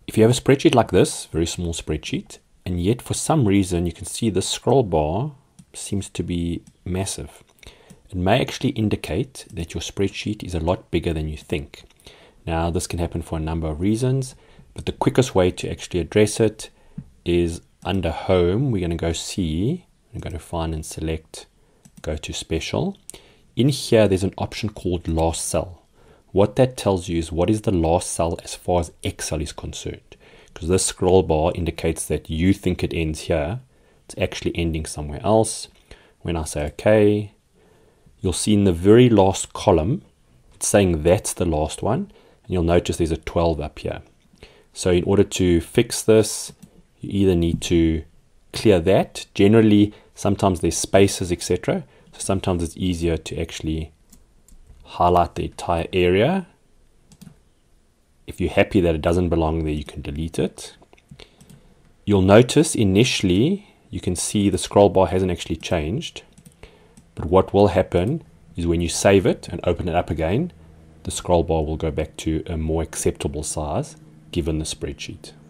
If you have a spreadsheet like this, very small spreadsheet, and yet for some reason you can see the scroll bar seems to be massive, it may actually indicate that your spreadsheet is a lot bigger than you think. Now this can happen for a number of reasons, but the quickest way to actually address it is under Home. We're going to go See, I'm going to find and select, go to Special. In here there's an option called Last Cell. What that tells you is what is the last cell as far as Excel is concerned, because this scroll bar indicates that you think it ends here. It's actually ending somewhere else. When I say OK, you'll see in the very last column it's saying that's the last one, and you'll notice there's a 12 up here. So in order to fix this, you either need to clear that. Generally, sometimes there's spaces, etc. So sometimes it's easier to actually highlight the entire area. If you're happy that it doesn't belong there, you can delete it. You'll notice initially you can see the scroll bar hasn't actually changed, but what will happen is when you save it and open it up again, the scroll bar will go back to a more acceptable size given the spreadsheet.